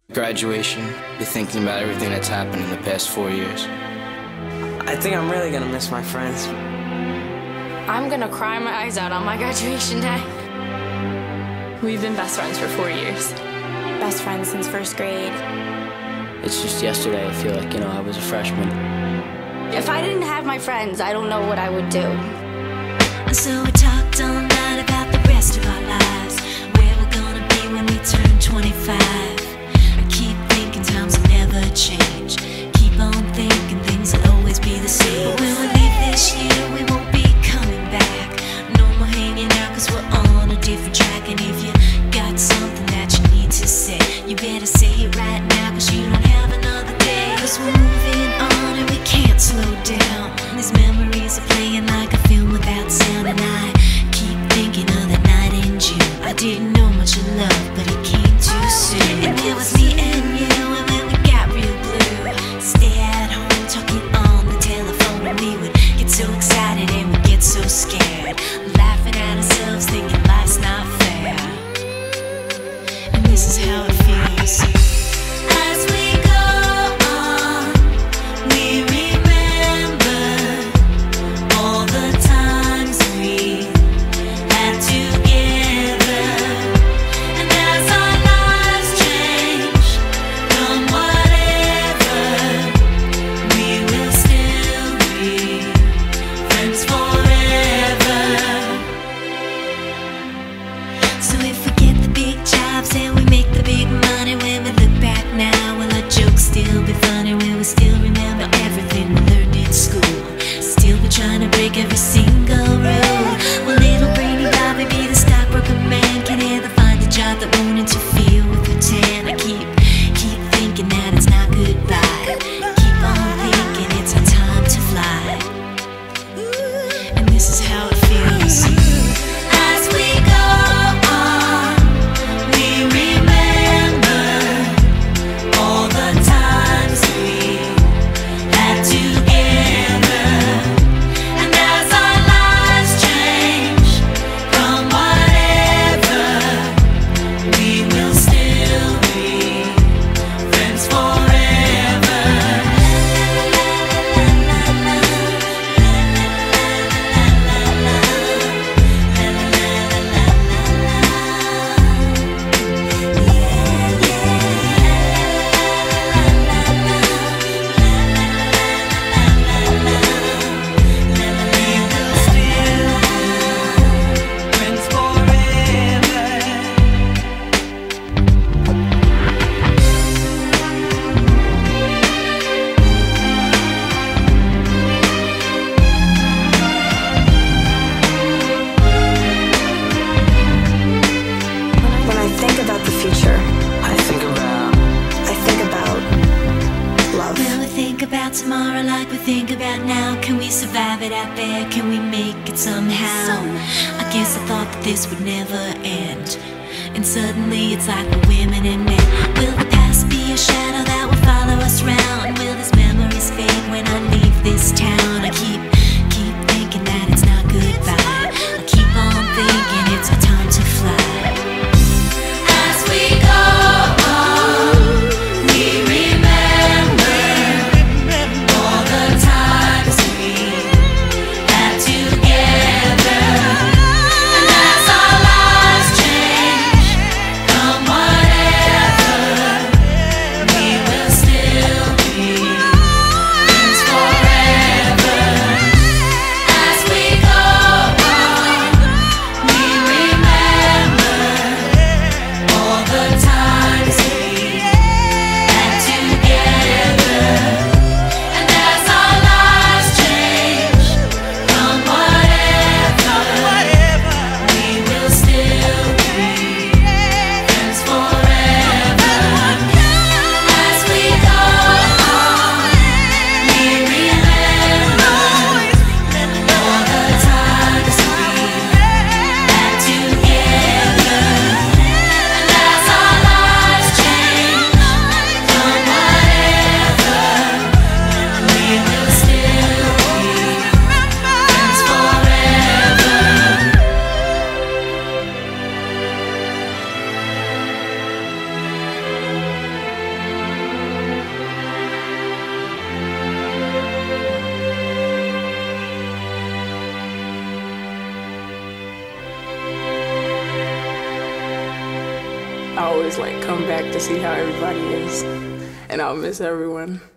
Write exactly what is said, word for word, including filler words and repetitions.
Graduation, you're thinking about everything that's happened in the past four years. I think I'm really gonna miss my friends. I'm gonna cry my eyes out on my graduation day. We've been best friends for four years. Best friends since first grade. It's just yesterday I feel like, you know, I was a freshman. If I didn't have my friends, I don't know what I would do. So we talked all night about the rest of our lives, where we're gonna be when we turn twenty-five. I keep thinking times will never change. Keep on thinking things will always be the same. But when we leave this year, we won't be coming back. No more hanging out cause we're on a different track. And if you got something that you need to say, you better say it right now cause you don't have another day. Cause we're moving on and we can't slow down. These memories are playing like a film without sound. And I keep thinking of that night in June. I didn't know much of love, but it came too soon. And it was me and you, and then we got real blue. Stay at home talking on the telephone, and we would get so excited and we'd get so scared, laughing at ourselves thinking life's not fair. And this is how it feels. As we go on, we remember all the times we had together. And as our lives change from whatever, we will still be friends forever. So if we get the big jobs and we make the big money, when we look back now, will our jokes still be funny? Will we still remember everything we learned in school? Still be trying to break every single rule? Will little brainy Bobby be the stockbroker man? Can he ever find a job that won't interfere with routine? I keep, keep thinking that it's not goodbye. Keep on thinking it's our time to fly. And this is how it feels. As we go on, we remember all the times we had together. And as our lives change from whatever, we will still be friends forever. Friends forever. When I think about the future, I think about, I think about love. Will we think about tomorrow like we think about now? Can we survive it out there? Can we make it somehow? I guess I thought that this would never end, and suddenly it's like we're women and men. Will the past be a shadow that will follow us round? Will these memories fade when I leave this town? I keep, keep thinking that it's not goodbye. I keep on thinking it's our time to fly. As we go on, we remember all the times we had together. And as our lives change from whatever, I always like come back to see how everybody is, and I'll miss everyone.